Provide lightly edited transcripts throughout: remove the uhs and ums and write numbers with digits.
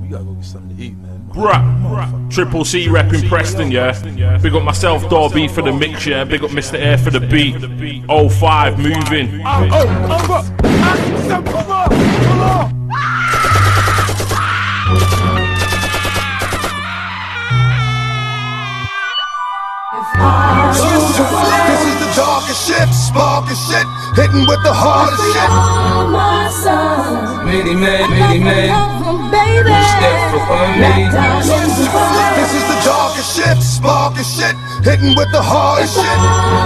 We gotta go get something to eat, man. Bruh, Triple C repping Preston, yeah. Big up myself, Dorby for the mix, yeah. Big up Mr. Air for the beat. 05 moving. This is the darkest shit, sparkest shit, hitting with the hardest shit. Oh, my son. Many man, Baby. step for me. This is the darkest shit, sparkest shit, hitting with the hardest shit.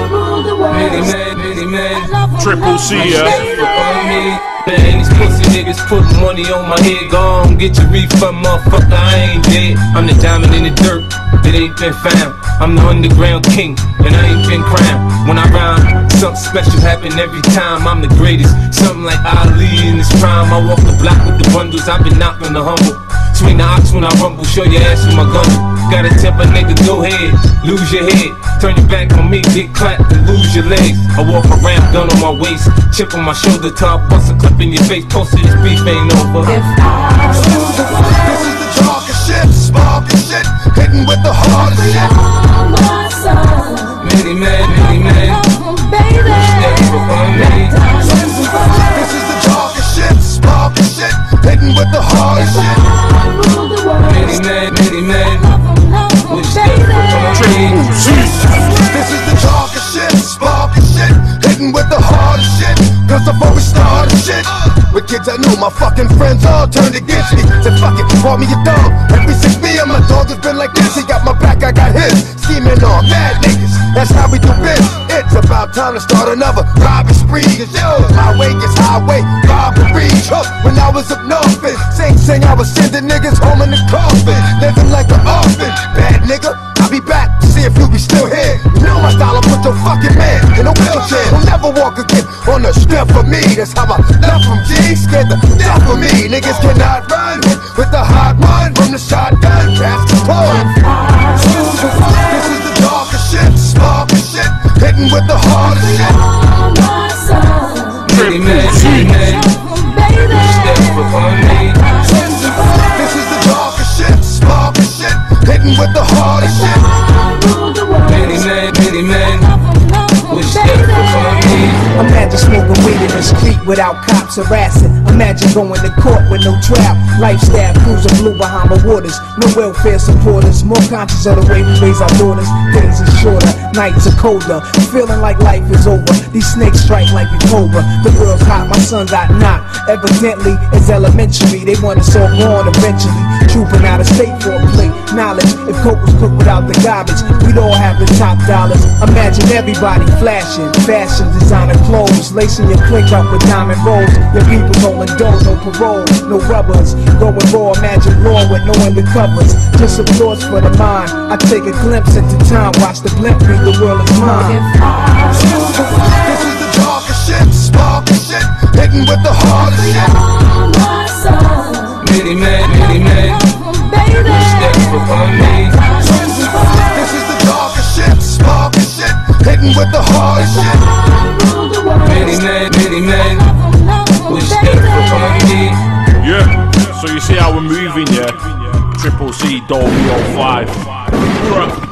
Many man, Triple C, yeah. on me. Man, these pussy niggas put money on my head. Go on, get your refund, motherfucker, I ain't dead. I'm the diamond in the dirt that ain't been found. I'm the underground king, and I ain't been crowned. When I rhyme, something special happen every time. I'm the greatest, something like Ali in his prime. I walk the block with the bundles, I've been knocking the humble. Swing the ox when I rumble, show your ass with my gun. Gotta tip a nigga, go ahead, lose your head. Turn your back on me, get clapped and lose your legs. I walk around, gun on my waist, chip on my shoulder, top, bust a clip in your face. Posted this beef ain't over. This is the darkest shit, sparkest shit, hitting with the hardest shit. Oh, my son. Many man, Baby. step for me. This is the darkest shit, sparkest shit, hitting with the hardest shit. Many man, we step for me. This is the darkest shit, sparkest shit, hitting with the hardest shit. Cause before we started shit, with kids I knew, my fucking friends all turned against me. Said fuck it, call me a dog. Every 6 p.m. my dog has been like this. He got my back, I got his. Scheming on mad niggas, that's how we do biz. It's about time to start another robbery spree. Cause yo, my way is highway robbery. When I was up north, sing, I was sending niggas home in the coffin. Living like an orphan, bad nigga. I'll be back to see if you be still here. You know my style, I'll put your fucking man in a wheelchair. He'll never walk again on the step for me. That's how I left from G. Scared the death of me. Niggas cannot run with the hot one from the shotgun. Cast the pole. This is the darkest shit, sparkest shit, hitting with the hardest shit. Oh, my son. Many man, step for me. This is the darkest shit, sparkest shit, hitting with the hardest shit. Many man, we step for me. Imagine smoking weed in the street without cops harassing. Imagine going to court with no trial. Lifestyle cruising blue Bahama waters. No welfare supporters. More conscious of the way we raise our daughters. Days are shorter, nights are colder. Feeling like life is over. These snakes strike like a cobra. The world's hot, my son got knocked. Evidently, it's elementary. They want us all gone eventually. Trooping out of state for a plate. Knowledge, if coke was cooked without the garbage, we'd all have the top dollars. Imagine everybody flashing, fashion, designer clothes, lacing your click up with diamond rolls. Your people rolling dough, no parole, no rubbers. Going raw, imagine law with no undercovers. Just some thoughts for the mind. I take a glimpse into time, watch the blimp read the world is mine. This is the darkest shit, sparkest shit, hitting with the hardest shit. Oh, my son. Many man, step for me. This is the darkest shit, sparkest shit, hitting with the hardest shit. Many man, we step for me. Yeah, so you see how we're moving, yeah. Triple C, Dolby 05. Bruh.